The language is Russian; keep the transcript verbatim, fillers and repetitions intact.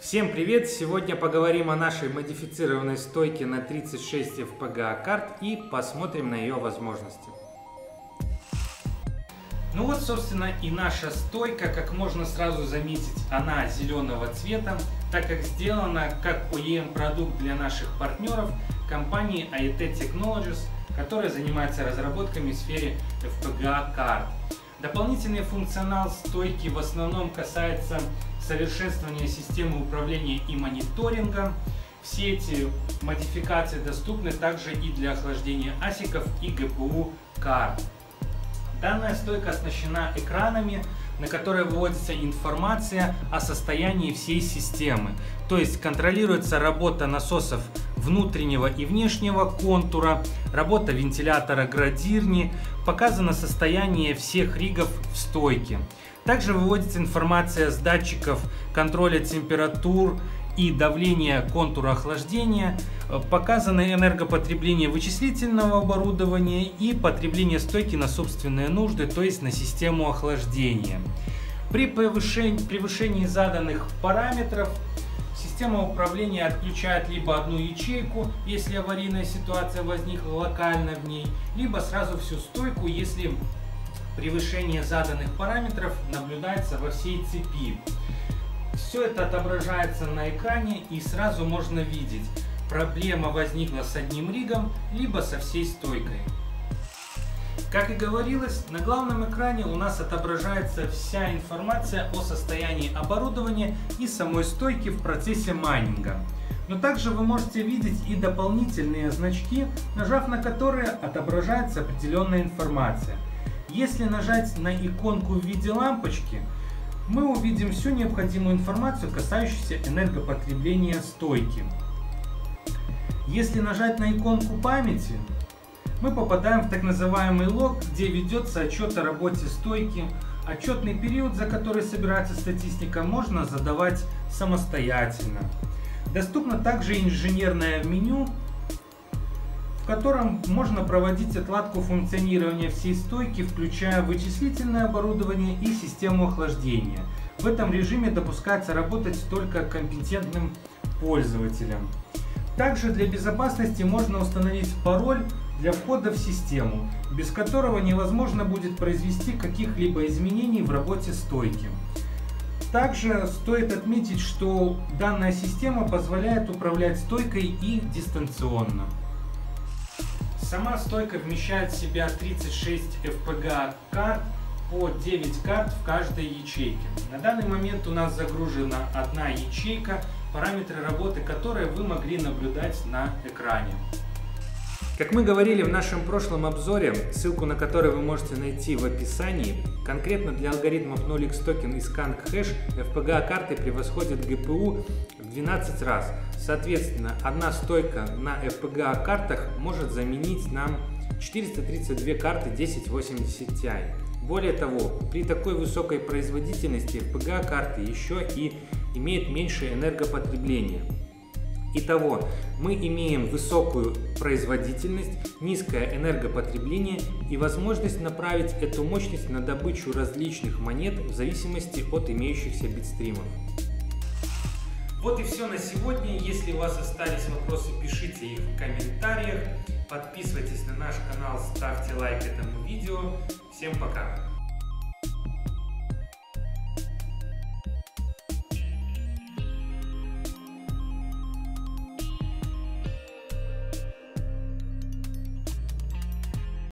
Всем привет! Сегодня поговорим о нашей модифицированной стойке на тридцать шесть эф пи джи эй карт и посмотрим на ее возможности. Ну вот, собственно, и наша стойка. Как можно сразу заметить, она зеленого цвета, так как сделана как о и эм-продукт для наших партнеров компании эй и ти Technologies, которая занимается разработками в сфере эф пи джи эй карт. Дополнительный функционал стойки в основном касается совершенствования системы управления и мониторинга. Все эти модификации доступны также и для охлаждения асиков и джи пи ю карт. Данная стойка оснащена экранами, на которые выводится информация о состоянии всей системы. То есть контролируется работа насосов внутреннего и внешнего контура, работа вентилятора градирни, показано состояние всех ригов в стойке. Также выводится информация с датчиков контроля температур и давления контура охлаждения, показано энергопотребление вычислительного оборудования и потребление стойки на собственные нужды, то есть на систему охлаждения. При превышении, превышении заданных параметров система управления отключает либо одну ячейку, если аварийная ситуация возникла локально в ней, либо сразу всю стойку, если превышение заданных параметров наблюдается во всей цепи. Все это отображается на экране и сразу можно видеть, проблема возникла с одним ригом, либо со всей стойкой. Как и говорилось, на главном экране у нас отображается вся информация о состоянии оборудования и самой стойки в процессе майнинга. Но также вы можете видеть и дополнительные значки, нажав на которые отображается определенная информация. Если нажать на иконку в виде лампочки, мы увидим всю необходимую информацию, касающуюся энергопотребления стойки. Если нажать на иконку памяти, мы попадаем в так называемый лог, где ведется отчет о работе стойки. Отчетный период, за который собирается статистика, можно задавать самостоятельно. Доступно также инженерное меню, в котором можно проводить отладку функционирования всей стойки, включая вычислительное оборудование и систему охлаждения. В этом режиме допускается работать только компетентным пользователям. Также для безопасности можно установить пароль для входа в систему, без которого невозможно будет произвести каких-либо изменений в работе стойки. Также стоит отметить, что данная система позволяет управлять стойкой и дистанционно. Сама стойка вмещает в себя тридцать шесть эф пи джи эй карт по девять карт в каждой ячейке. На данный момент у нас загружена одна ячейка, параметры работы которой вы могли наблюдать на экране. Как мы говорили в нашем прошлом обзоре, ссылку на который вы можете найти в описании, конкретно для алгоритмов ноль икс токен и Skank Hash эф пи джи эй карты превосходят джи пи ю в двенадцать раз. Соответственно, одна стойка на эф пи джи эй картах может заменить нам четыреста тридцать две карты десять восемьдесят ти ай. Более того, при такой высокой производительности эф пи джи эй карты еще и имеют меньшее энергопотребление. Итого, мы имеем высокую производительность, низкое энергопотребление и возможность направить эту мощность на добычу различных монет в зависимости от имеющихся битстримов. Вот и все на сегодня. Если у вас остались вопросы, пишите их в комментариях. Подписывайтесь на наш канал, ставьте лайк этому видео. Всем пока!